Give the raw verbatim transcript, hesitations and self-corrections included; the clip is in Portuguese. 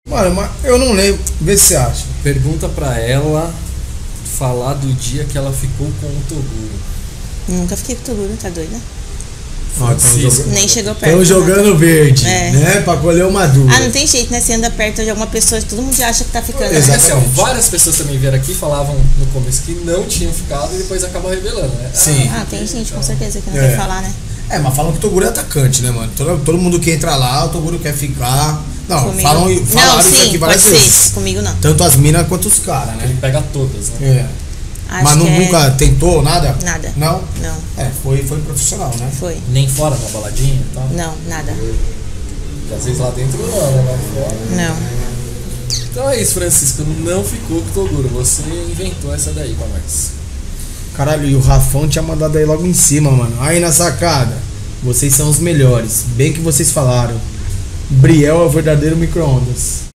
Mano, mas eu não lembro. Vê se você acha. Pergunta pra ela falar do dia que ela ficou com o Toguro. Nunca fiquei com o Toguro, tá doida? Ó, tão jogando, Nem chegou perto. Estão jogando verde, é. né? Pra colher uma dúvida. Ah, não tem jeito, né? Você anda perto de alguma pessoa, todo mundo já acha que tá ficando. Exatamente. Assim, ó, várias pessoas também vieram aqui e falavam no começo que não tinham ficado e depois acabam revelando, né? Sim. Ah, tem gente com certeza que não é. quer falar, né? É, mas falam que o Toguro é atacante, né, mano? Todo, todo mundo que entra lá, o Toguro quer ficar. Não, Comigo. falam, falaram não, sim, isso aqui várias pode vezes. Ser. Comigo não. Tanto as minas quanto os caras, né? Ele pega todas, né? É. Acho mas não, que nunca é... tentou nada? Nada. Não? Não. É, foi, foi profissional, né? Foi. Nem fora na baladinha e tal? Não, nada. Porque às vezes lá dentro não, né? Lá fora. Não. Então é isso, Francisco. Não ficou com o Toguro. Você inventou essa daí pra nós. Caralho, e o Rafão tinha mandado aí logo em cima, mano. Aí na sacada. Vocês são os melhores. Bem que vocês falaram. Briel é o verdadeiro micro-ondas.